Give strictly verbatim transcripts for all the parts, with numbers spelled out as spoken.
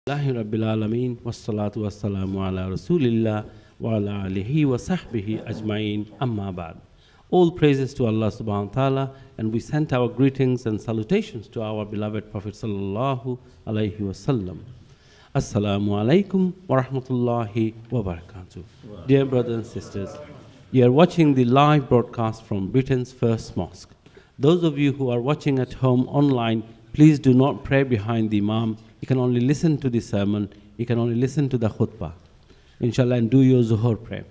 Alhamdulillahi Rabbil Alameen, wassalatu wassalamu ala Rasulillah wa ala alihi wa sahbihi ajma'in, amma ba'd. All praises to Allah subhanahu wa ta'ala, and we sent our greetings and salutations to our beloved Prophet sallallahu alayhi wa sallam. Assalamualaikum wa rahmatullahi wa barakatuh. Dear brothers and sisters, you are watching the live broadcast from Britain's first mosque. Those of you who are watching at home online, please do not pray behind the Imam. You can only listen to the sermon. You can only listen to the khutbah, inshallah, and do your zuhur prayer.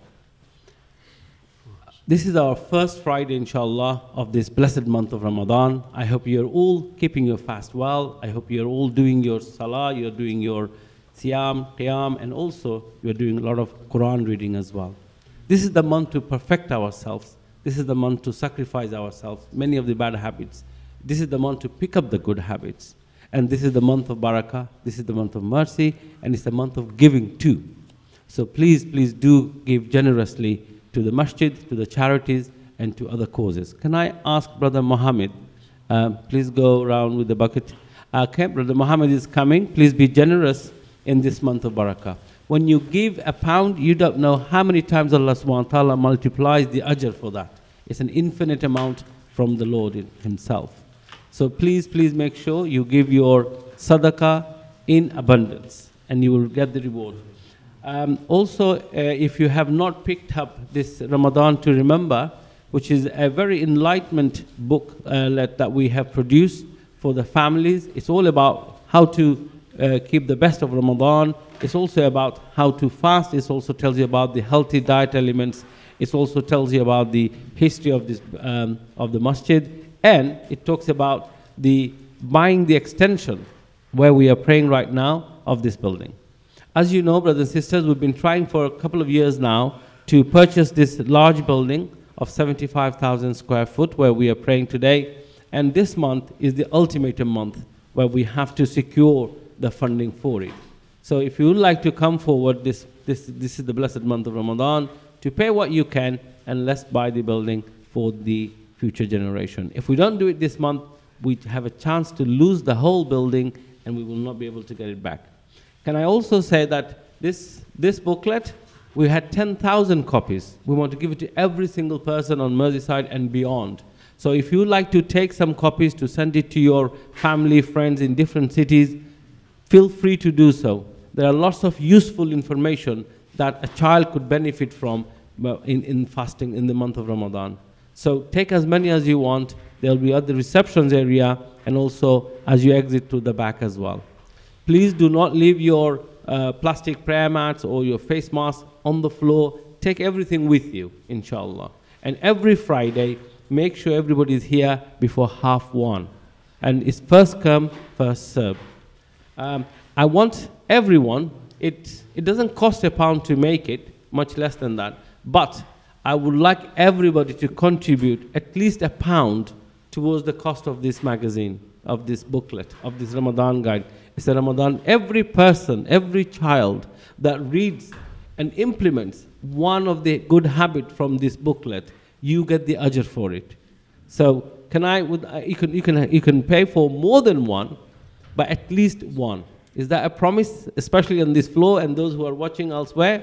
This is our first Friday, inshallah, of this blessed month of Ramadan. I hope you're all keeping your fast well. I hope you're all doing your salah, you're doing your siyam, qiyam, and also you're doing a lot of Qur'an reading as well. This is the month to perfect ourselves. This is the month to sacrifice ourselves, many of the bad habits. This is the month to pick up the good habits. And this is the month of barakah, this is the month of mercy, and it's the month of giving too. So please, please do give generously to the masjid, to the charities, and to other causes. Can I ask Brother Muhammad, uh, please go around with the bucket. Okay, Brother Muhammad is coming. Please be generous in this month of barakah. When you give a pound, you don't know how many times Allah subhanahu wa ta'ala multiplies the ajr for that. It's an infinite amount from the Lord himself. So please, please make sure you give your sadaqah in abundance, and you will get the reward. Um, also, uh, if you have not picked up this Ramadan to Remember, which is a very enlightenment book uh, that, that we have produced for the families, it's all about how to uh, keep the best of Ramadan. It's also about how to fast. It also tells you about the healthy diet elements. It also tells you about the history of, this, um, of the masjid. And it talks about the buying the extension where we are praying right now of this building. As you know, brothers and sisters, we've been trying for a couple of years now to purchase this large building of seventy-five thousand square foot where we are praying today. And this month is the ultimatum month where we have to secure the funding for it. So if you would like to come forward, this, this, this is the blessed month of Ramadan, to pay what you can, and let's buy the building for the future generation. If we don't do it this month, we have a chance to lose the whole building and we will not be able to get it back. Can I also say that this, this booklet, we had ten thousand copies. We want to give it to every single person on Merseyside and beyond. So if you would like to take some copies to send it to your family, friends in different cities, feel free to do so. There are lots of useful information that a child could benefit from in, in fasting in the month of Ramadan. So take as many as you want. There will be at the receptions area and also as you exit to the back as well. Please do not leave your uh, plastic prayer mats or your face mask on the floor. Take everything with you, inshallah. And every Friday, make sure everybody is here before half one. And it's first come, first serve. Um, I want everyone, it, it doesn't cost a pound to make it, much less than that. But I would like everybody to contribute at least a pound towards the cost of this magazine, of this booklet, of this Ramadan guide. It's a Ramadan. Every person, every child that reads and implements one of the good habits from this booklet, you get the ajr for it. So can I, would, uh, you, can, you, can, you can pay for more than one, but at least one. Is that a promise, especially on this floor and those who are watching elsewhere?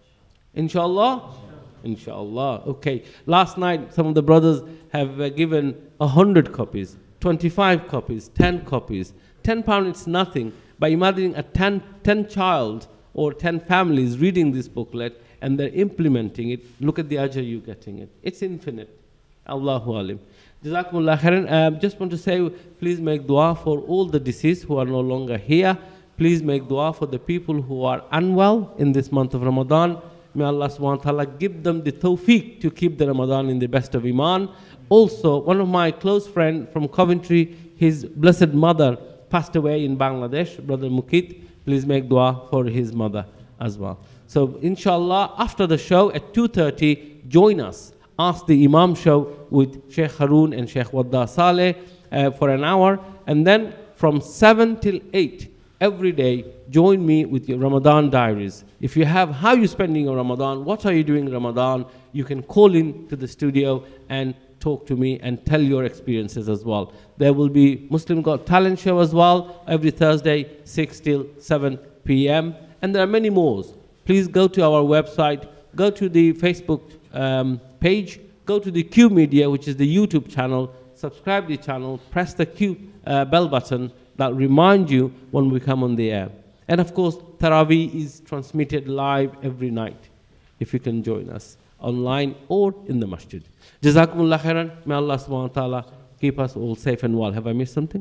Inshallah? Inshallah. Okay. Last night, some of the brothers have uh, given a hundred copies, twenty-five copies, ten copies. Ten pounds, it's nothing. By imagining a ten, ten child or ten families reading this booklet and they're implementing it, look at the ajr you're getting it. It's infinite. Allahu alim. Jazakumullah khairan. I just want to say, please make dua for all the deceased who are no longer here. Please make dua for the people who are unwell in this month of Ramadan. May Allah subhanahu wa ta'ala give them the tawfiq to keep the Ramadan in the best of Iman. Also, one of my close friends from Coventry, his blessed mother passed away in Bangladesh, Brother Mukit. Please make dua for his mother as well. So, inshallah, after the show at two thirty, join us. Ask the Imam show with Sheikh Haroon and Sheikh Wadda Saleh uh, for an hour. And then from seven till eight, every day, join me with your Ramadan diaries. If you have how you're spending your Ramadan, what are you doing in Ramadan, you can call in to the studio and talk to me and tell your experiences as well. There will be Muslim Got Talent show as well, every Thursday, six till seven p m And there are many more. Please go to our website, go to the Facebook um, page, go to the Q Media, which is the YouTube channel, subscribe the channel, press the Q uh, bell button that remind you when we come on the air. And of course, Taraweeh is transmitted live every night, if you can join us online or in the masjid. Jazakumullah khairan. May Allah subhanahu wa ta'ala keep us all safe and well. Have I missed something?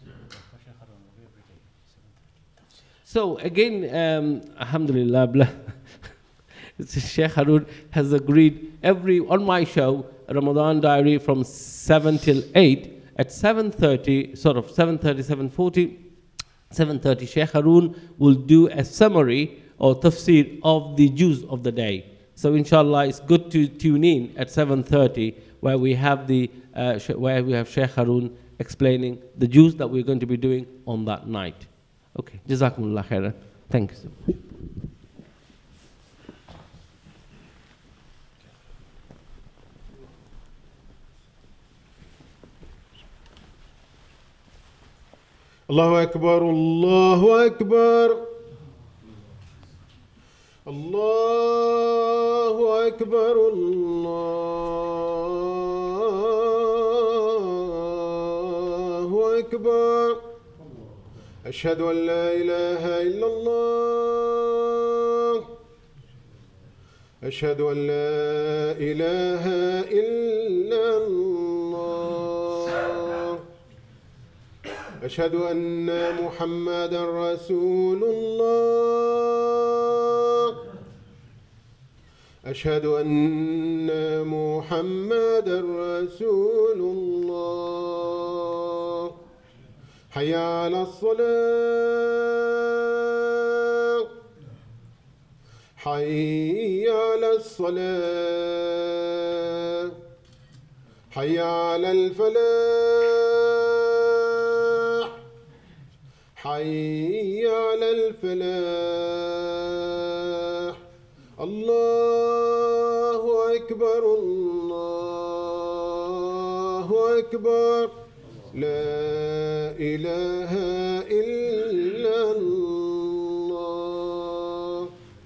So again, um, alhamdulillah, Sheikh Haroon has agreed every, on my show, Ramadan Diary from seven till eight, at seven thirty, sort of seven thirty, seven forty, seven thirty, Sheikh Haroon will do a summary or tafsir of the Jews of the day. So inshallah, it's good to tune in at seven thirty, where we have the uh, where we have Sheikh Haroon explaining the Jews that we're going to be doing on that night. Okay, Jazakumullah khairan. Thank you so much. Allahu Akbar, Allahu Akbar, Allahu Akbar, Allahu Akbar. Ashhadu an la ilaha illallah. Ashhadu an la ilaha illallah. أشهد أن محمدا رسول الله. أشهد أن محمدا رسول الله. حي على الصلاة. حي على الصلاة. حي على الفلاح. حي على الفلاح. الله أكبر، الله أكبر، لا إله إلا الله.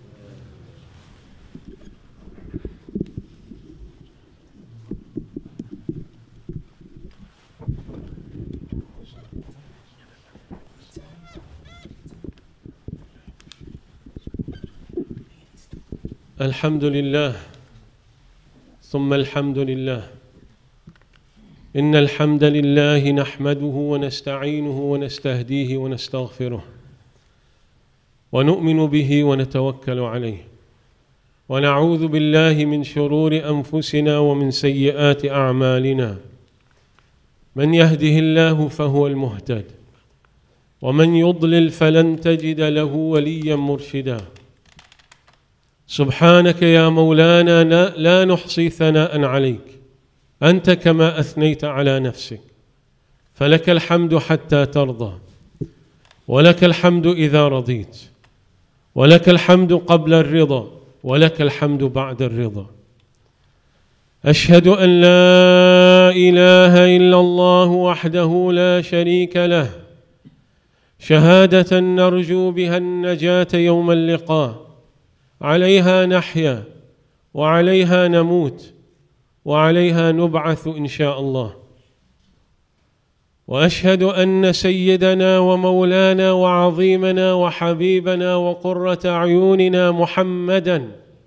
الحمد لله ثم الحمد لله. إن الحمد لله نحمده ونستعينه ونستهديه ونستغفره ونؤمن به ونتوكل عليه ونعوذ بالله من شرور أنفسنا ومن سيئات أعمالنا. من يهده الله فهو المهتد ومن يضلل فلن تجد له وليا مرشدا. سبحانك يا مولانا لا نحصي ثناء عليك، أنت كما أثنيت على نفسك، فلك الحمد حتى ترضى، ولك الحمد إذا رضيت، ولك الحمد قبل الرضا، ولك الحمد بعد الرضا. أشهد أن لا إله إلا الله وحده لا شريك له، شهادة نرجو بها النجاة يوم اللقاء. عليها نحيا وعليها نموت وعليها نبعث إن شاء الله. وأشهد أن سيدنا ومولانا وعظيمنا وحبيبنا وقرة أعيننا محمدًا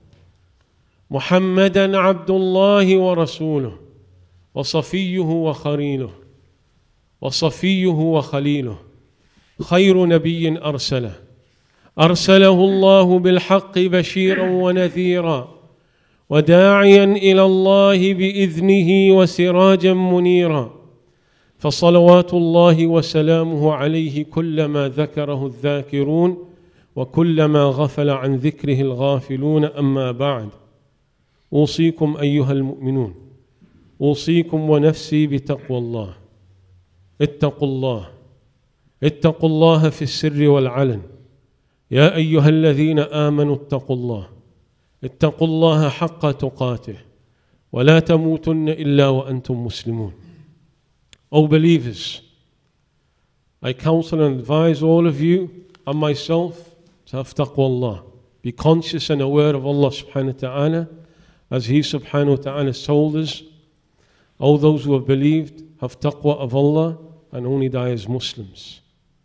محمدًا عبد الله ورسوله وصفيه وخليله وصفيه وخليله، خير نبي أرسله أرسله الله بالحق بشيرا ونذيرا وداعيا إلى الله بإذنه وسراجا منيرا. فصلوات الله وسلامه عليه كلما ذكره الذاكرون وكلما غفل عن ذكره الغافلون. أما بعد، أوصيكم أيها المؤمنون، أوصيكم ونفسي بتقوى الله. اتقوا الله، اتقوا الله في السر والعلن. يا أيها الذين آمنوا اتقوا الله، اتقوا الله حق تقاته ولا تموتن إلا وأنتم مسلمون. O believers, I counsel and advise all of you and myself to have taqwa Allah. Be conscious and aware of Allah subhanahu wa ta'ala, as He subhanahu wa ta'ala told us, all those who have believed have taqwa of Allah and only die as Muslims.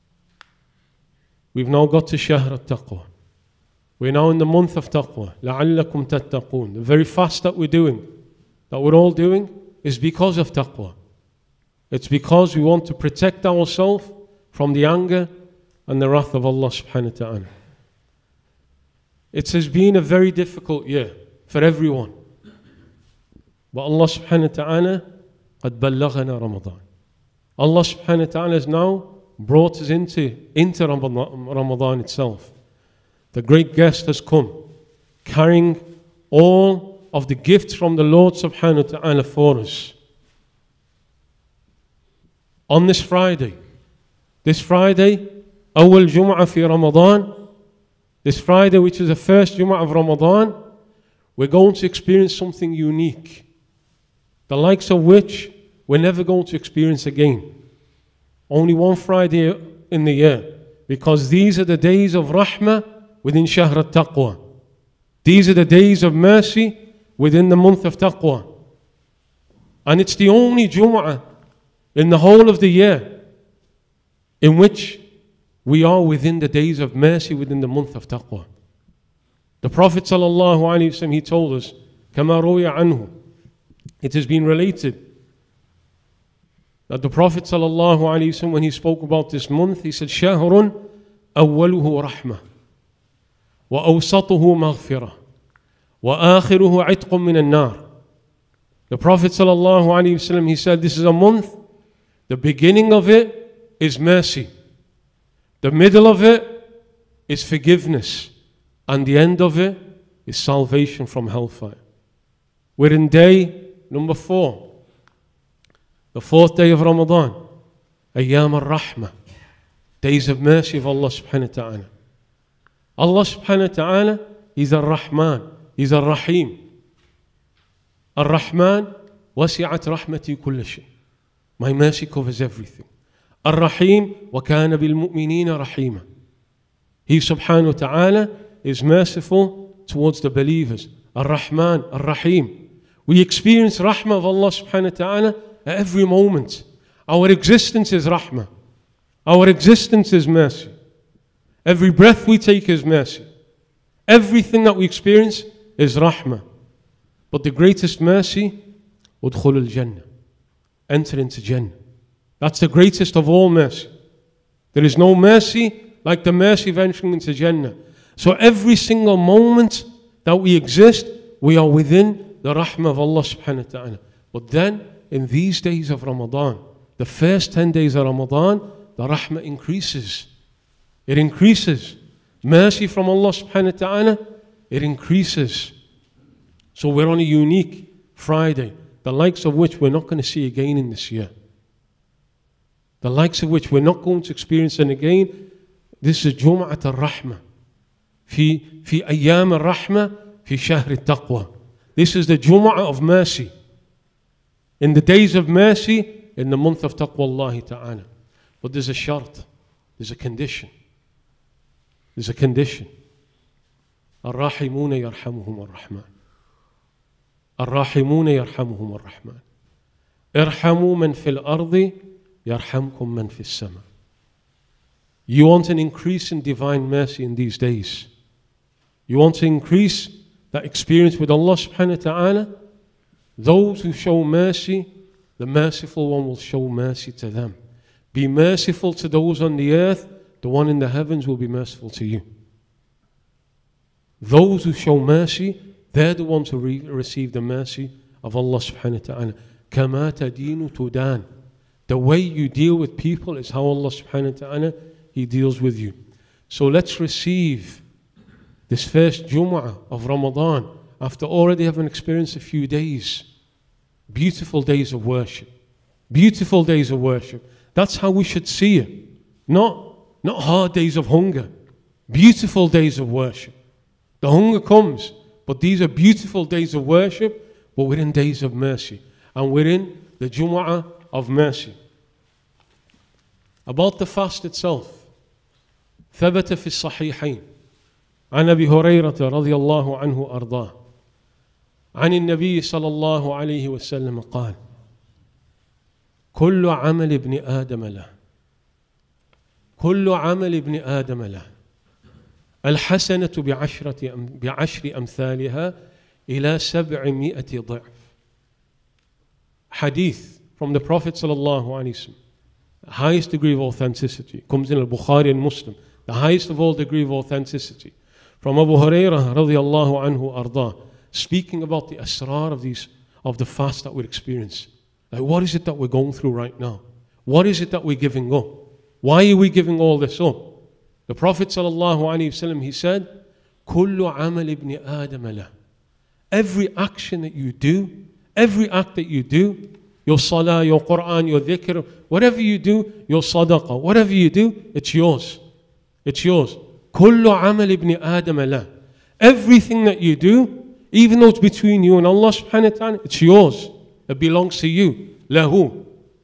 We've now got to Shahr al-Taqwa. We're now in the month of Taqwa. لَعَلَّكُمْ تَتَّقُونَ. The very fast that we're doing, that we're all doing, is because of Taqwa. It's because we want to protect ourselves from the anger and the wrath of Allah subhanahu wa ta'ala. It has been a very difficult year for everyone. But Allah subhanahu wa ta'ala قَدْ بَلَّغَنَا رَمَضَانَ. Allah subhanahu wa ta'ala has now brought us into, into Ramadan, Ramadan itself. The great guest has come, carrying all of the gifts from the Lord subhanahu wa ta'ala for us. On this Friday, this Friday, awal Jumu'ah fi Ramadan, this Friday which is the first Jumu'ah of Ramadan, we're going to experience something unique, the likes of which we're never going to experience again. Only one Friday in the year, because these are the days of rahmah within Shahr al-Taqwa. These are the days of mercy within the month of Taqwa. And it's the only Jumu'ah in the whole of the year in which we are within the days of mercy within the month of Taqwa. The Prophet sallallahu alaihi wasallam, he told us, كما روي عنه, it has been related that the Prophet sallallahu alaihi wasallam, when he spoke about this month, he said, شهر أوله رحمة وأوسطه مغفرة وآخره عتق من النار. The Prophet sallallahu alaihi wasallam, he said, this is a month, the beginning of it is mercy, the middle of it is forgiveness, and the end of it is salvation from hellfire. We're in day number four, the fourth day of Ramadan, Ayyam al-Rahmah, days of mercy of Allah subhanahu wa ta'ala. Allah subhanahu wa ta'ala, He's Ar-Rahman, He's Ar-Rahim. Ar-Rahman, wasi'at rahmati kulla shay. My mercy covers everything. Ar-Rahim, wa kana bil mu'minina rahima. He subhanahu wa ta'ala is merciful towards the believers. Ar-Rahman, Ar-Rahim. We experience rahmah of Allah subhanahu wa ta'ala at every moment. Our existence is rahmah. Our existence is mercy. Every breath we take is mercy. Everything that we experience is rahmah. But the greatest mercy, udkhul al-Jannah. Enter into Jannah. That's the greatest of all mercy. There is no mercy like the mercy of entering into Jannah. So every single moment that we exist, we are within the rahmah of Allah subhanahu wa ta'ala. But then, in these days of Ramadan, the first ten days of Ramadan, the rahmah increases. It increases. Mercy from Allah subhanahu wa ta'ala, it increases. So we're on a unique Friday, the likes of which we're not going to see again in this year. The likes of which we're not going to experience and again. This is Jumu'at al-Rahmah. Fi, fi ayyam al-Rahmah, fi shahr al-Taqwa. This is the Jumu'ah of mercy. In the days of mercy, in the month of Taqwa Allah ta'ala. But there's a shart, there's a condition. There's a condition. Ar-Rahimuna yarhamuhum ar-Rahman. Ar-Rahimuna yarhamuhum ar-Rahman. Irhamu man fil ardi yarhamkum man fis sama. You want an increase in divine mercy in these days. You want to increase that experience with Allah subhanahu wa ta'ala. Those who show mercy, the merciful one will show mercy to them. Be merciful to those on the earth, the one in the heavens will be merciful to you. Those who show mercy, they're the ones who re- receive the mercy of Allah subhanahu wa ta'ala. كَمَا تَدِينُ تُدَانُ. The way you deal with people is how Allah subhanahu wa ta'ala, He deals with you. So let's receive this first Jumu'ah of Ramadan after already having experienced a few days. Beautiful days of worship. Beautiful days of worship. That's how we should see it. Not, not hard days of hunger. Beautiful days of worship. The hunger comes, but these are beautiful days of worship, but we're in days of mercy. And we're in the Jumu'ah of mercy. About the fast itself. ثبت في الصحيحين. عن أبي هريرة رضي الله عنه أرضاه عن النبي صلى الله عليه وسلم قال كل عمل ابن آدم له كل عمل ابن آدم له الحسنة بعشرة بعشر أمثالها إلى سبعمائة ضعف. Hadith from the Prophet صلى الله عليه وسلم, the highest degree of authenticity, comes in Al-Bukhari and Muslim, the highest of all degree of authenticity, from Abu Hurairah radiallahu anhu arda, speaking about the asrar of these of the fast that we're experiencing. Like, what is it that we're going through right now? What is it that we're giving up? Why are we giving all this up? The Prophet sallallahu alaihi wasallam, he said, "Kullu amal ibn Adam lah." Every action that you do, every act that you do, your salah, your Qur'an, your dhikr, whatever you do, your sadaqah, whatever you do, it's yours. It's yours. Kullu amal ibn Adam lah. Everything that you do, even though it's between you and Allah subhanahu wa ta'ala, it's yours. It belongs to you. Lahu.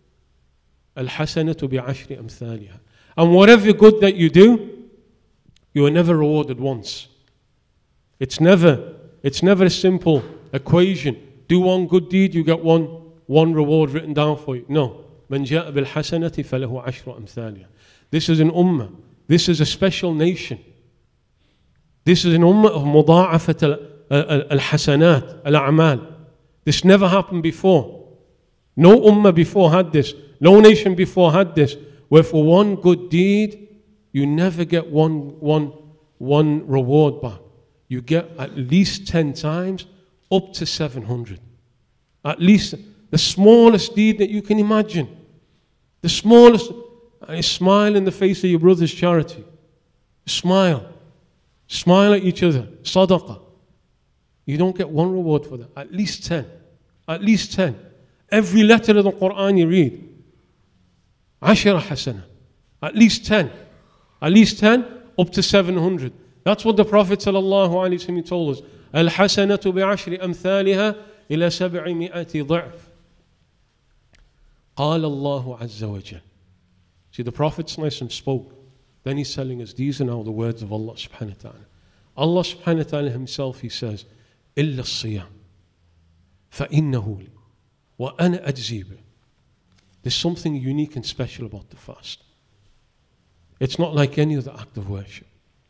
Al-hasanatu bi'ashri amthaliha. And whatever good that you do, you are never rewarded once. It's never, it's never a simple equation. Do one good deed, you get one, one reward written down for you. No. Man ja'a bil hasanati falahu ashru amthaliha. This is an ummah. This is a special nation. This is an ummah of muda'afat al-hasanat, al-a'mal. This never happened before. No ummah before had this. No nation before had this. Where for one good deed, you never get one, one, one reward back. You get at least ten times, up to seven hundred. At least the smallest deed that you can imagine. The smallest, and a smile in the face of your brother's charity. Smile. Smile at each other. Sadaqah. You don't get one reward for that. At least ten. At least ten. Every letter of the Qur'an you read. Ashara hasana. At least ten. At least ten, up to seven hundred. That's what the Prophet sallallahu alaihi wasallam told us. Al-hasanatu bi'ashri amthaliha ila sab'imi'ati ضعف. قال الله عز وجل. See, the Prophet sallallahu alaihi wasallam spoke. Then he's telling us, these are now the words of Allah subhanahu wa ta'ala. Allah subhanahu wa ta'ala himself, he says, إلا الصيام فإنه لي وأنا أجزي به. There's something unique and special about the fast. It's not like any other act of worship.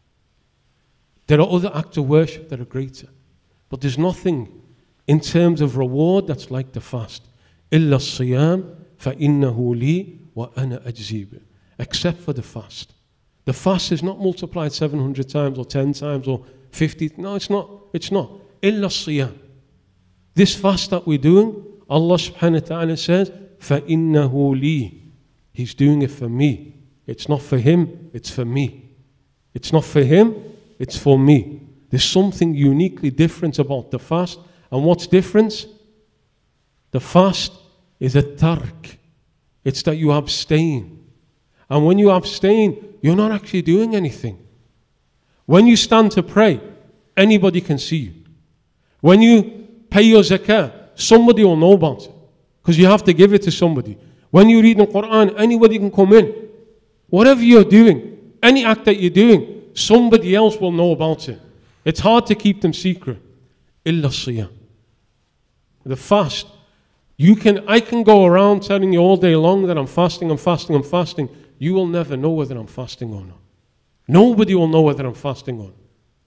There are other acts of worship that are greater, but there's nothing in terms of reward that's like the fast. إلا الصيام فإنه لي وأنا أجزي به. Except for the fast. The fast is not multiplied seven hundred times or ten times or fifty. No, it's not. It's not. إلا الصيام. This fast that we're doing, Allah subhanahu wa ta'ala says, فَإِنَّهُ لِي. He's doing it for me. It's not for him, it's for me. It's not for him, it's for me. There's something uniquely different about the fast. And what's different? The fast is a tark. It's that you abstain. And when you abstain, you're not actually doing anything. When you stand to pray, anybody can see you. When you pay your zakah, somebody will know about it. Because you have to give it to somebody. When you read the Qur'an, anybody can come in. Whatever you're doing, any act that you're doing, somebody else will know about it. It's hard to keep them secret. Illa siyam. The fast. You can, I can go around telling you all day long that I'm fasting, I'm fasting, I'm fasting. You will never know whether I'm fasting or not. Nobody will know whether I'm fasting or not.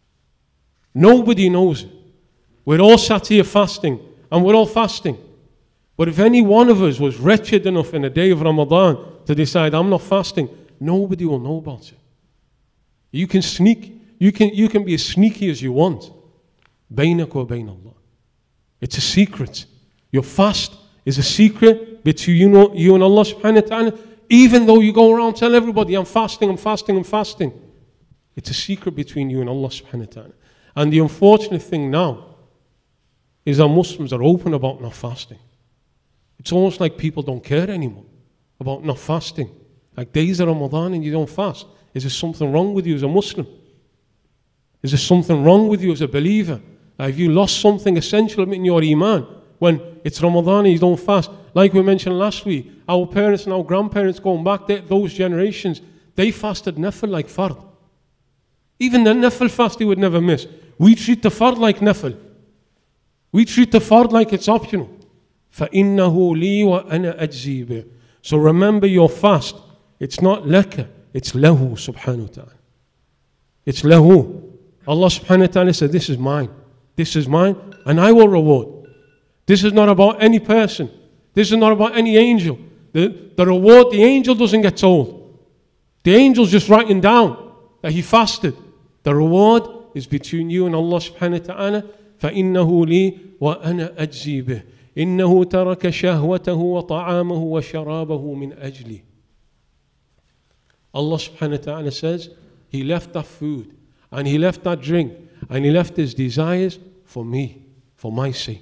Nobody knows it. We're all sat here fasting, and we're all fasting. But if any one of us was wretched enough in a day of Ramadan to decide, I'm not fasting, nobody will know about it. You can sneak, you can, you can be as sneaky as you want. Baynak wa bayn Allah. It's a secret. Your fast is a secret between you and, you and Allah subhanahu wa ta'ala. Even though you go around tell everybody, I'm fasting, I'm fasting, I'm fasting. It's a secret between you and Allah subhanahu wa ta'ala. And the unfortunate thing now is that Muslims are open about not fasting. It's almost like people don't care anymore about not fasting. Like days of Ramadan and you don't fast. Is there something wrong with you as a Muslim? Is there something wrong with you as a believer? Have you lost something essential in your iman when it's Ramadan and you don't fast? Like we mentioned last week, our parents and our grandparents going back there, those generations, they fasted nafil like fard. Even the nafil fast he would never miss. We treat the fard like nafil. We treat the fard like it's optional. فَإِنَّهُ لِي وَأَنَا أَجْزِي بِهِ. So remember your fast. It's not laka. It's lahu subhanahu wa ta'ala. It's lahu. Allah subhanahu wa ta'ala said, this is mine. This is mine and I will reward. This is not about any person. This is not about any angel. The, the reward, the angel doesn't get told. The angel's just writing down that he fasted. The reward is between you and Allah subhanahu wa ta'ala. فَإِنَّهُ لِي وَأَنَا أَجْزِي بِهِ إِنَّهُ تَرَكَ شَهْوَتَهُ وَطَعَامَهُ وَشَرَابَهُ مِنْ أَجْلِي. Allah subhanahu wa ta'ala says, he left that food and he left that drink and he left his desires for me, for my sake.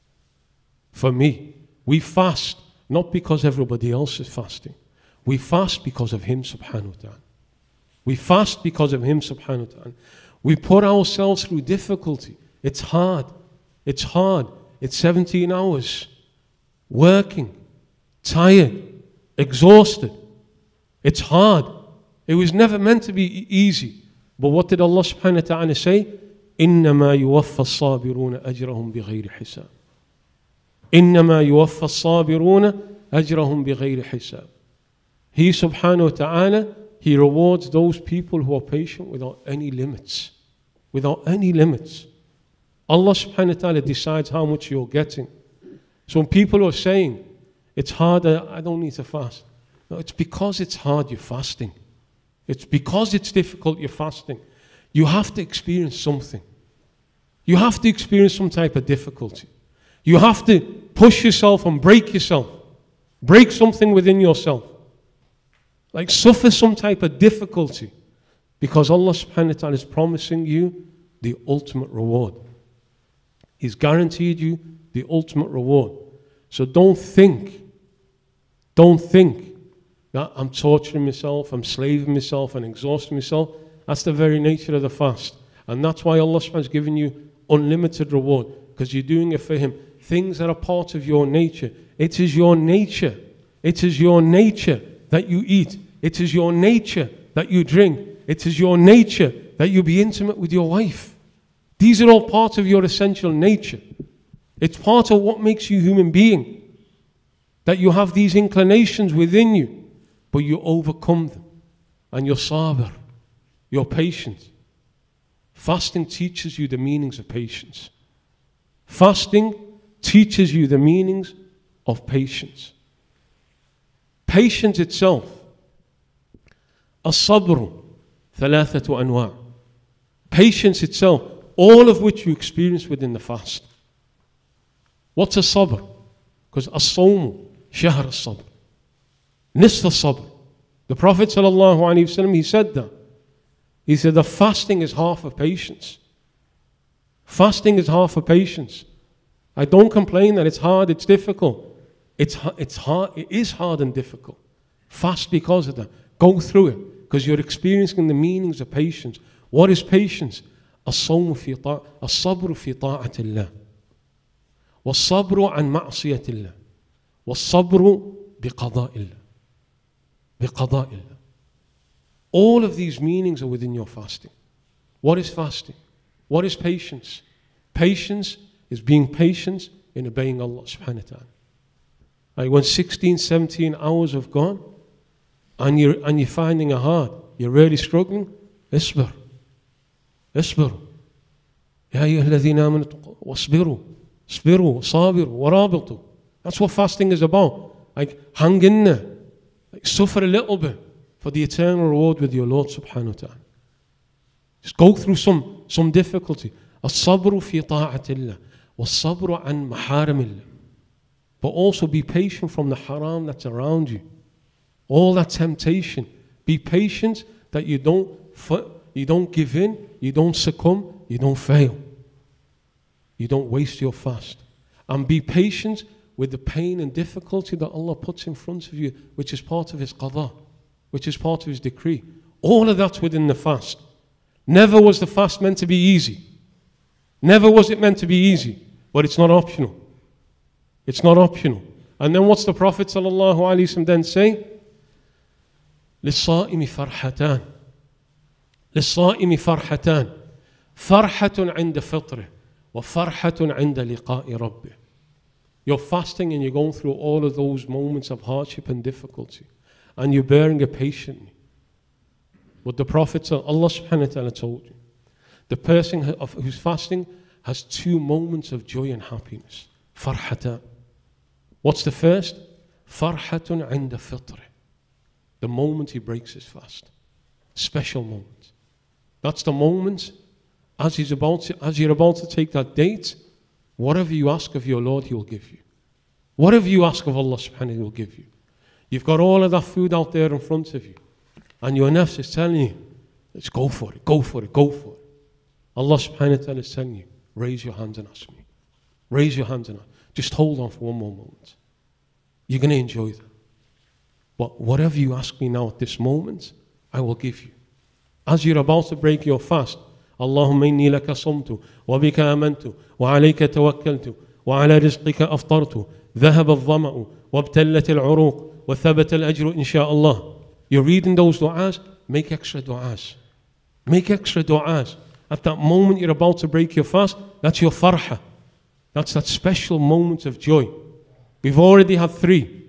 For me. We fast not because everybody else is fasting. We fast because of him subhanahu wa ta'ala. We fast because of him subhanahu wa ta'ala. We put ourselves through difficulty. It's hard. It's hard. It's seventeen hours. Working. Tired. Exhausted. It's hard. It was never meant to be easy. But what did Allah subhanahu wa ta'ala say? إِنَّمَا يُوَفَّى الصَّابِرُونَ أَجْرَهُمْ بِغَيْرِ حِسَابٍ. إِنَّمَا يُوَفَّى الصَّابِرُونَ أَجْرَهُمْ بِغَيْرِ حِسَابٍ. He subhanahu wa ta'ala, he rewards those people who are patient without any limits. Without any limits. Allah subhanahu wa ta'ala decides how much you're getting. So when people are saying, it's hard, I don't need to fast. No, it's because it's hard you're fasting. It's because it's difficult you're fasting. You have to experience something. You have to experience some type of difficulty. You have to push yourself and break yourself. Break something within yourself. Like suffer some type of difficulty. Because Allah subhanahu wa ta'ala is promising you the ultimate reward. He's guaranteed you the ultimate reward. So don't think, don't think that I'm torturing myself, I'm slaving myself and exhausting myself. That's the very nature of the fast. And that's why Allah subhanahu wa ta'ala has given you unlimited reward. Because you're doing it for him. Things that are part of your nature. It is your nature. It is your nature that you eat. It is your nature that you drink. It is your nature that you be intimate with your wife. These are all part of your essential nature. It's part of what makes you a human being. That you have these inclinations within you, but you overcome them. And you're sabr. You're patient. Fasting teaches you the meanings of patience. Fasting teaches you the meanings of patience. Patience itself. As-sabru, thalathatu anwa'. Patience itself, all of which you experience within the fast. What's a sabr? Because as-sawmu, shahr as-sabr. Nisf as-sabr. The Prophet sallallahu alaihi wasallam, he said that. He said the fasting is half of patience. Fasting is half of patience. I don't complain that it's hard, it's difficult. It's, it's hard, it is hard and difficult. Fast because of that. Go through it, because you're experiencing the meanings of patience. What is patience? الصوم في طاعة الصبر في طاعة الله والصبر عن معصية الله والصبر بقضاء الله بقضاء الله. All of these meanings are within your fasting. What is fasting? What is patience? Patience is being patient in obeying Allah subhanahu wa ta'ala. Like when sixteen, seventeen hours have gone and you're, and you're finding it hard, you're really struggling, isbir. اصبروا يا أيها الذين آمنوا واصبروا اصبروا صابروا ورابطوا. That's what fasting is about. Like hang in there, like suffer a little bit for the eternal reward with your Lord subhanahu wa ta'ala. Just go through some some difficulty. الصبر في طاعة الله والصبر عن محارم الله. But also be patient from the haram that's around you. All that temptation. Be patient that you don't you don't give in, you don't succumb, you don't fail. You don't waste your fast. And be patient with the pain and difficulty that Allah puts in front of you, which is part of His qada, which is part of His decree. All of that's within the fast. Never was the fast meant to be easy. Never was it meant to be easy. But it's not optional. It's not optional. And then what's the Prophet sallallahu alaihi wasallam then say? لِلصَّائِمِ فَرْحَتَانِ. للصائم فرحتان فرحة عند فطره وفرحة عند لقاء ربه. You're fasting and you're going through all of those moments of hardship and difficulty, and you're bearing it patiently. But the Prophet, Allah subhanahu wa ta'ala told you, the person who's fasting has two moments of joy and happiness. Farhatan. What's the first? Farhatun inda fitr. The moment he breaks his fast. Special moment. That's the moment as he's about to, as you're about to take that date, whatever you ask of your Lord, He will give you. Whatever you ask of Allah subhanahu wa ta'ala, He will give you. You've got all of that food out there in front of you, and your nafs is telling you, let's go for it, go for it, go for it. Allah subhanahu wa ta'ala is telling you, raise your hands and ask me. Raise your hands and ask. Just hold on for one more moment. You're going to enjoy that. But whatever you ask me now at this moment, I will give you. As you're about to break your fast, Allahumma inni laka sumtu, wa bika amantu, wa alayka tawakkaltu, wa ala rizqika aftartu, dhahaba al-dhama'u, wa abtallat al-uruq, wa thabata al-ajru insha'Allah. You're reading those du'as, make extra du'as. Make extra du'as. At that moment you're about to break your fast, that's your farha. That's that special moment of joy. We've already had three.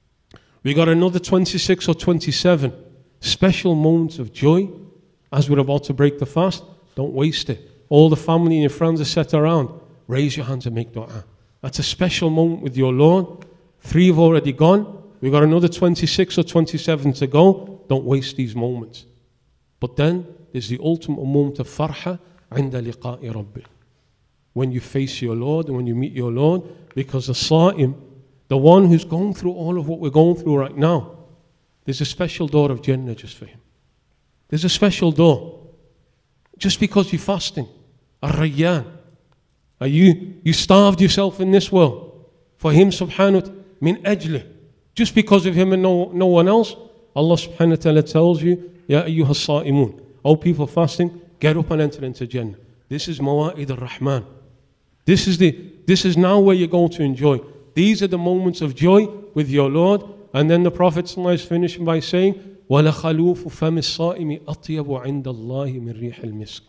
We got another twenty-six or twenty-seven special moments of joy as we're about to break the fast. Don't waste it. All the family and your friends are set around. Raise your hands and make dua. That's a special moment with your Lord. Three have already gone. We've got another twenty-six or twenty-seven to go. Don't waste these moments. But then there's the ultimate moment of farha inda liqa'i rabbi. When you face your Lord and when you meet your Lord, because the sa'im, the one who's going through all of what we're going through right now, there's a special door of Jannah just for him. There's a special door. Just because you're fasting. Ar-Rayyan. Are you, you starved yourself in this world. For him subhanahu wa ta'ala, min ajli. Just because of him and no, no one else, Allah subhanahu wa ta'ala tells you, Ya ayyuha sa'imun. O people fasting, get up and enter into Jannah. This is Mawa'id ar-Rahman. This is the, this is now where you're going to enjoy. These are the moments of joy with your Lord. And then the Prophet is finishing by saying, وَلَخَلُوفُ فَمِ الصَّائِمِ أَطْيَبُ عِنْدَ اللَّهِ مِنْ رِيحِ الْمِسْكِ.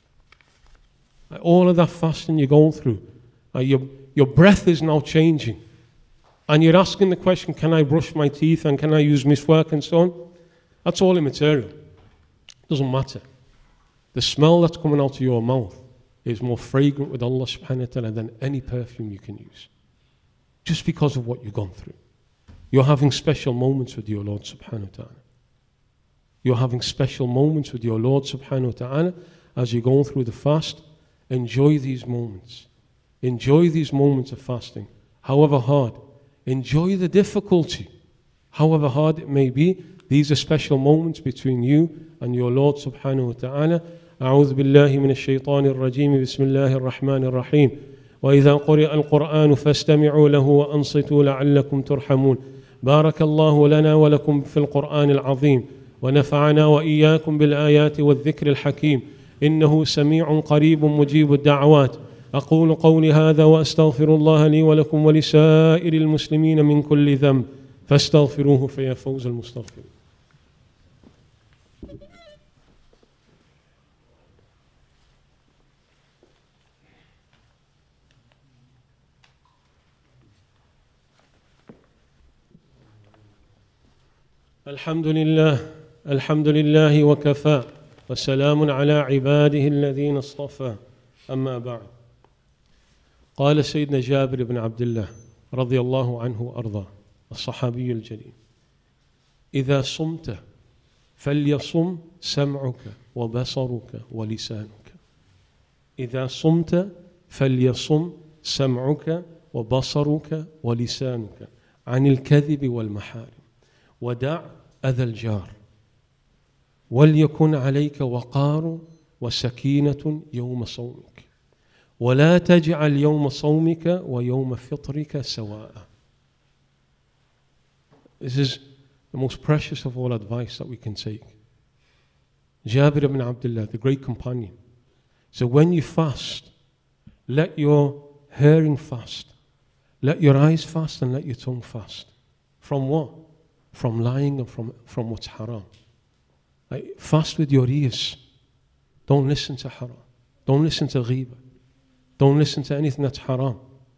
All of that fasting you're going through, uh, your, your breath is now changing. And you're asking the question, can I brush my teeth and can I use miswak and so on? That's all immaterial. Doesn't matter. The smell that's coming out of your mouth is more fragrant with Allah subhanahu wa ta'ala than any perfume you can use. Just because of what you've gone through. You're having special moments with your Lord subhanahu wa ta'ala. You're having special moments with your Lord subhanahu wa ta'ala as you're going through the fast. Enjoy these moments. Enjoy these moments of fasting. However hard. Enjoy the difficulty. However hard it may be. These are special moments between you and your Lord subhanahu wa ta'ala. أعوذ بالله من الشيطان الرجيم بسم الله الرحمن الرحيم وإذا قرئ القرآن فاستمعوا له وأنصتوا لعلكم ترحمون بارك الله لنا ولكم في القرآن العظيم ونفعنا وإياكم بالآيات والذكر الحكيم إنه سميع قريب مجيب الدعوات أقول قولي هذا وأستغفر الله لي ولكم ولسائر المسلمين من كل ذنب فاستغفروه فيا فوز المستغفرين. الحمد لله الحمد لله وكفى وسلام على عباده الذين اصطفى أما بعد. قال سيدنا جابر بن عبد الله رضي الله عنه وأرضاه الصحابي الجليل إذا صمت فليصم سمعك وبصرك ولسانك. إذا صمت فليصم سمعك وبصرك ولسانك عن الكذب والمحارم ودع أذى الجار وليكن عليك وقار وسكينة يوم صومك ولا تجعل يوم صومك ويوم فطرك سواء. This is the most precious of all advice that we can take. Jabir ibn Abdullah, the great companion. So when you fast, let your hearing fast, let your eyes fast and let your tongue fast. From what? From lying and from, from what's haram. Like, fast with your ears. Don't listen to haram. Don't listen to ghibah. Don't listen to anything that's haram.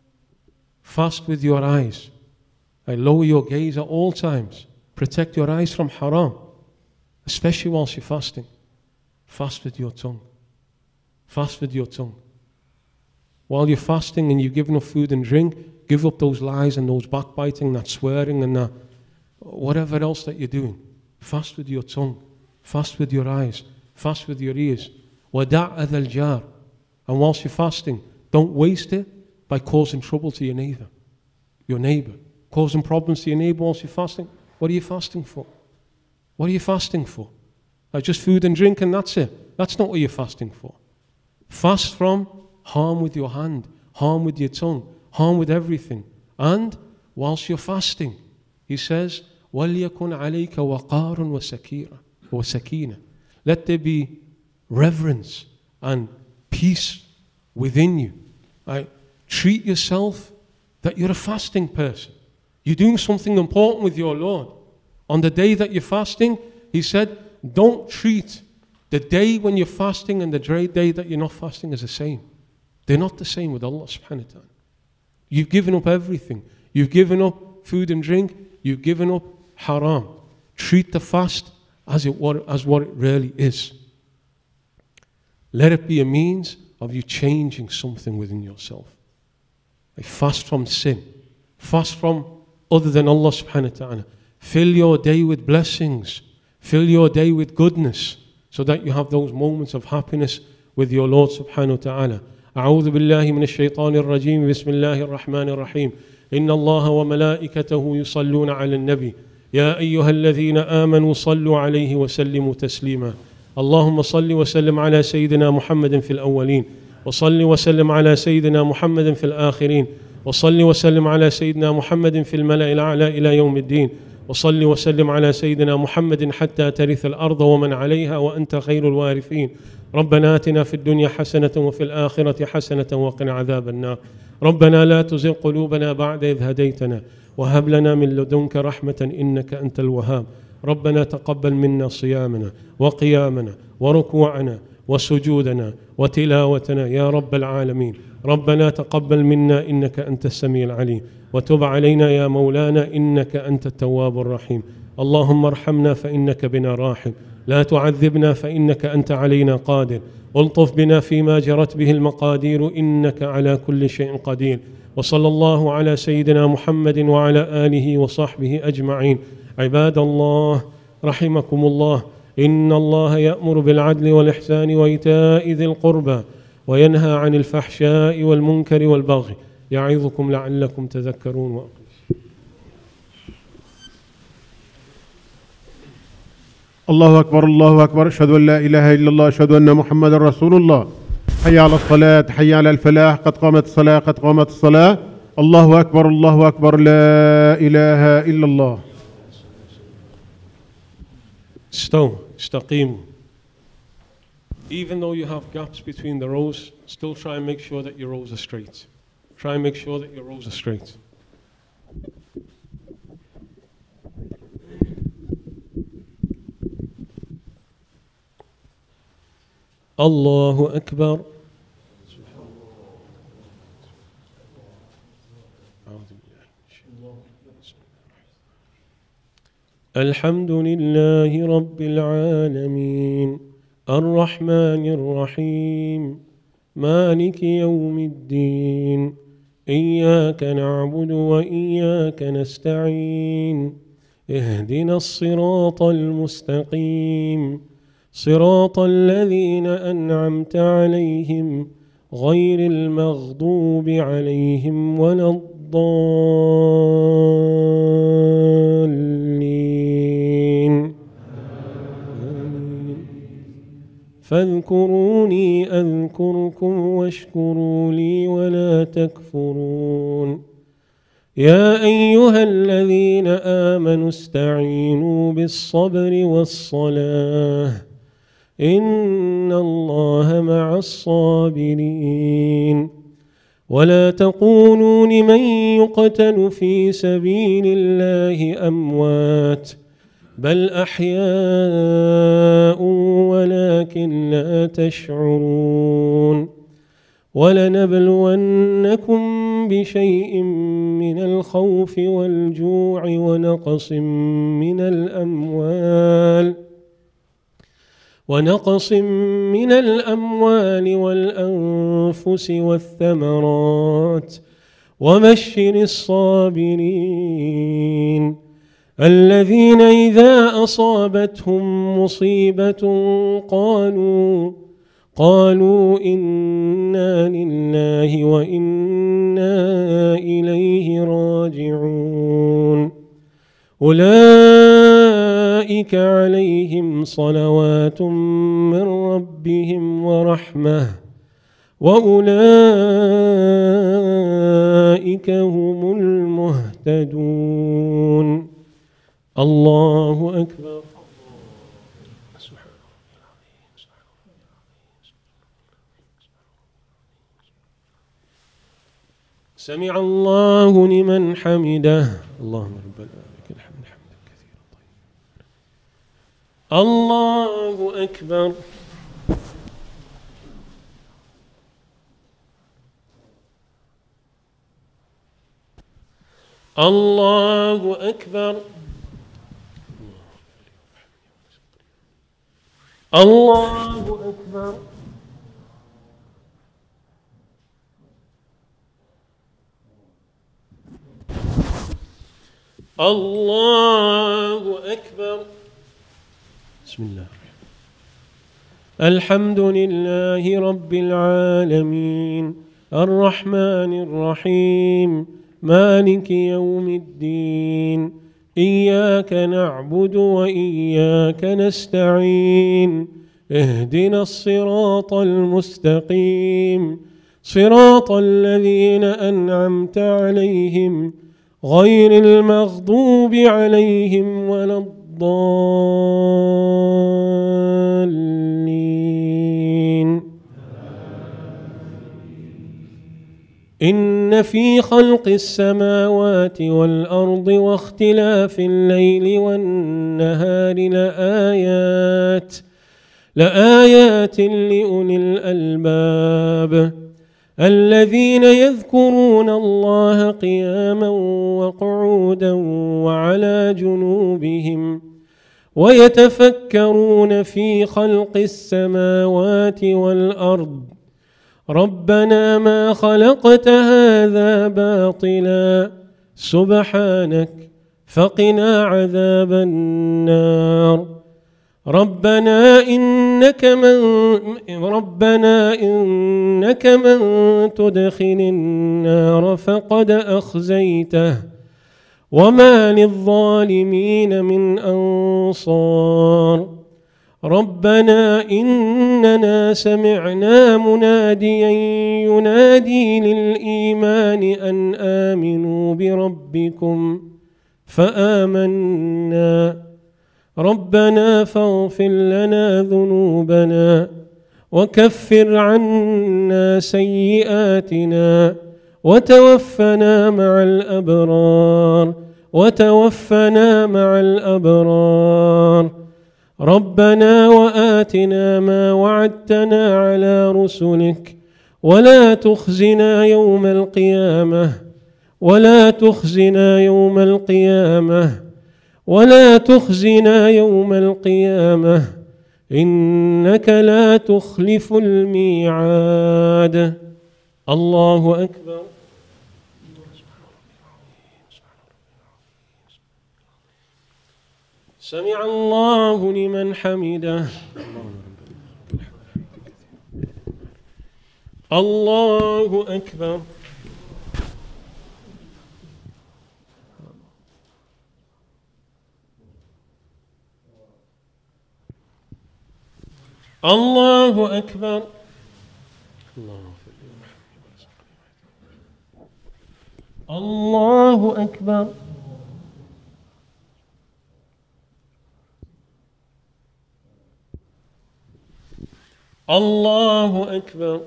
Fast with your eyes. I lower your gaze at all times. Protect your eyes from haram, especially whilst you're fasting. Fast with your tongue. Fast with your tongue. While you're fasting and you've given up food and drink, give up those lies and those backbiting, that swearing and that whatever else that you're doing. Fast with your tongue. Fast with your eyes. Fast with your ears. وَدَعْ أَذَى الْجَارِ. And whilst you're fasting, don't waste it by causing trouble to your neighbor. Your neighbor. Causing problems to your neighbor whilst you're fasting. What are you fasting for? What are you fasting for? Like just food and drink and that's it. That's not what you're fasting for. Fast from harm with your hand, harm with your tongue, harm with everything. And whilst you're fasting, he says, وَلْيَكُنْ عَلَيْكَ وَقَارٌ وَسَكِينَةٌ وَسَكِينَةٌ. Let there be reverence and peace within you. Right? Treat yourself that you're a fasting person. You're doing something important with your Lord. On the day that you're fasting, he said, don't treat the day when you're fasting and the day that you're not fasting as the same. They're not the same with Allah subhanahu wa ta'ala. You've given up everything. You've given up food and drink. You've given up haram. Treat the fast as, it, as what it really is. Let it be a means of you changing something within yourself. Like fast from sin. Fast from other than Allah subhanahu wa ta'ala. Fill your day with blessings. Fill your day with goodness so that you have those moments of happiness with your Lord subhanahu wa ta'ala. أعوذ بالله من الشيطان الرجيم بسم الله الرحمن الرحيم إن الله وملائكته يصلون على النبي يا أيها الذين آمنوا صلوا عليه وسلموا تسليما اللهم صل وسلم على سيدنا محمد في الأولين وصل وسلم على سيدنا محمد في الآخرين وصل وسلم على سيدنا محمد في الملأ الأعلى إلى يوم الدين وصل وسلم على سيدنا محمد حتى ترث الأرض ومن عليها وأنت خير الوارثين ربنا آتنا في الدنيا حسنة وفي الآخرة حسنة وقنا عذاب النار ربنا لا تزغ قلوبنا بعد إذ هديتنا وهب لنا من لدنك رحمة إنك أنت الوهاب ربنا تقبل منا صيامنا وقيامنا وركوعنا وسجودنا وتلاوتنا يا رب العالمين ربنا تقبل منا إنك أنت السميع العليم وتب علينا يا مولانا إنك أنت التواب الرحيم اللهم ارحمنا فإنك بنا راحم لا تعذبنا فإنك أنت علينا قادر الطف بنا فيما جرت به المقادير إنك على كل شيء قدير وصلى الله على سيدنا محمد وعلى آله وصحبه أجمعين عباد الله رحمكم الله إن الله يأمر بالعدل والإحسان وإيتاء ذي القربى وينهى عن الفحشاء والمنكر والبغي يعظكم لعلكم تذكرون. الله أكبر الله أكبر أشهد أن لا إله إلا الله أشهد أن محمد رسول الله حي على الصلاة حي على الفلاح قد قامت الصلاة قد قامت الصلاة الله أكبر الله أكبر لا إله إلا الله. Stone, istaqim. Even though you have gaps between the rows, still try and make sure that your rows are straight. Try and make sure that your rows are straight. Allahu Akbar. الحمد لله رب العالمين الرحمن الرحيم مالك يوم الدين إياك نعبد وإياك نستعين اهدنا الصراط المستقيم صراط الذين أنعمت عليهم غير المغضوب عليهم ولا الضالين فاذكروني أذكركم واشكروا لي ولا تكفرون يا أيها الذين آمنوا استعينوا بالصبر والصلاة إن الله مع الصابرين ولا تقولوا لمن يقتل في سبيل الله أموات بل أحياء ولكن لا تشعرون ولنبلونكم بشيء من الخوف والجوع ونقص من الأموال ونقص من الأموال والأنفس والثمرات وبشر الصابرين الذين إذا أصابتهم مصيبة قالوا قالوا إنا لله وإنا إليه راجعون أولئك عليهم صلوات من ربهم ورحمة وأولئك هم المهتدون. الله أكبر. سمع الله لمن حمده. اللهم ربنا لك الحمد حمدا كثيرا طيبا. الله أكبر. الله أكبر. الله أكبر. الله أكبر. بسم الله. الحمد لله رب العالمين الرحمن الرحيم مالك يوم الدين إياك نعبد وإياك نستعين اهدنا الصراط المستقيم صراط الذين أنعمت عليهم غير المغضوب عليهم ولا الضالين. إن في خلق السماوات والأرض واختلاف الليل والنهار لآيات لآيات لأولي الألباب الذين يذكرون الله قياما وقعودا وعلى جنوبهم ويتفكرون في خلق السماوات والأرض ربنا ما خلقت هذا باطلا سبحانك فقنا عذاب النار. ربنا إنك من ربنا إنك من تدخل النار فقد أخزيته وما للظالمين من أنصار. ربنا إننا سمعنا مناديا ينادي للإيمان أن آمنوا بربكم فآمنا. ربنا فاغفر لنا ذنوبنا وكفر عنا سيئاتنا وتوفنا مع الأبرار وتوفنا مع الأبرار. ربنا وآتنا ما وعدتنا على رسلك ولا تخزنا يوم القيامة ولا تخزنا يوم القيامة ولا تخزنا يوم القيامة إنك لا تخلف الميعاد. الله أكبر. سمع الله لمن حمده. الله أكبر. الله أكبر. الله أكبر. الله أكبر.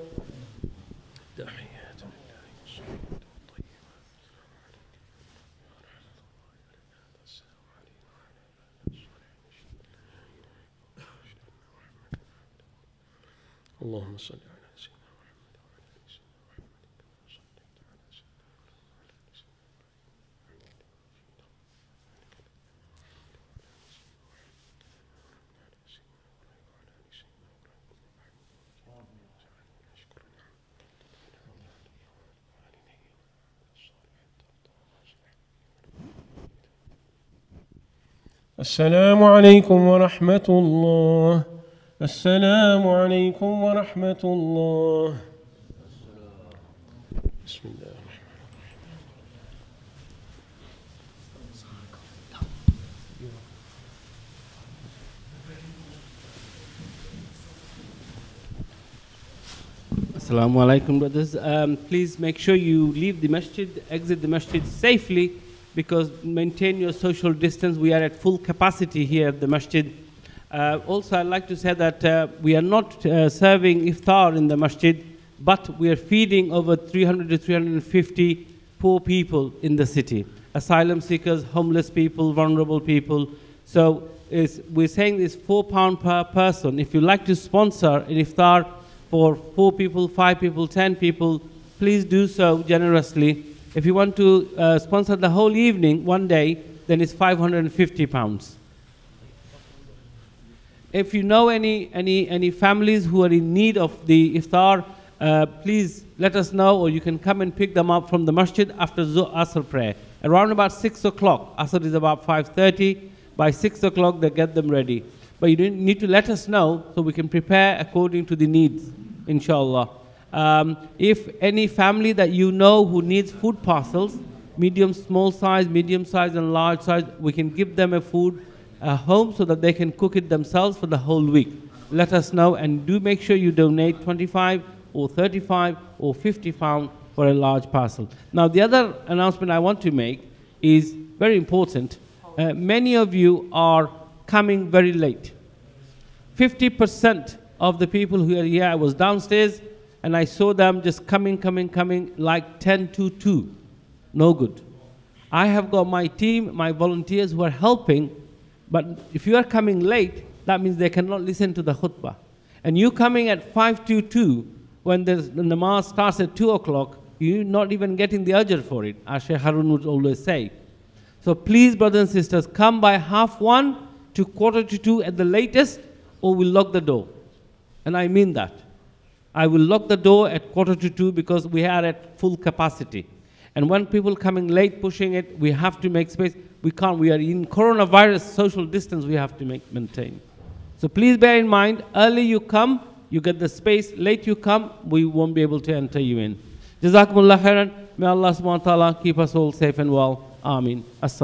تحيات لله والصلاة والطيبات. اللهم صل على سيدنا السلام عليكم ورحمة الله. السلام عليكم ورحمة الله. بسم الله الرحمن الرحيم. Assalamualaikum, brothers. Um, please make sure you leave the masjid, exit the masjid safely, because maintain your social distance. We are at full capacity here at the masjid. Uh, also, I'd like to say that uh, we are not uh, serving iftar in the masjid, but we are feeding over three hundred to three hundred fifty poor people in the city. Asylum seekers, homeless people, vulnerable people. So is, we're saying it's four pound per person. If you like to sponsor an iftar for four people, five people, ten people, please do so generously. If you want to uh, sponsor the whole evening, one day, then it's five hundred fifty pounds. If you know any, any, any families who are in need of the iftar, uh, please let us know, or you can come and pick them up from the masjid after Asr prayer. Around about six o'clock, Asr is about five thirty. By six o'clock, they get them ready. But you need to let us know so we can prepare according to the needs, inshallah. Um, if any family that you know who needs food parcels, medium, small size, medium size, and large size, we can give them a food uh, home so that they can cook it themselves for the whole week. Let us know, and do make sure you donate twenty-five or thirty-five or fifty pounds for a large parcel. Now, the other announcement I want to make is very important. Uh, many of you are coming very late. fifty percent of the people who are here, I was downstairs, and I saw them just coming, coming, coming, like ten to two. No good. I have got my team, my volunteers who are helping, but if you are coming late, that means they cannot listen to the khutbah. And you coming at five to two, when the namaz starts at two o'clock, you're not even getting the ajr for it, as Sheikh Haroon would always say. So please, brothers and sisters, come by half one to quarter to two at the latest, or we'll lock the door. And I mean that. I will lock the door at quarter to two because we are at full capacity. And when people coming late pushing it, we have to make space. We can't, we are in coronavirus social distance we have to make, maintain. So please bear in mind, early you come, you get the space. Late you come, we won't be able to enter you in. Jazakumullah khairan. May Allah subhanahu wa ta'ala keep us all safe and well. Ameen. As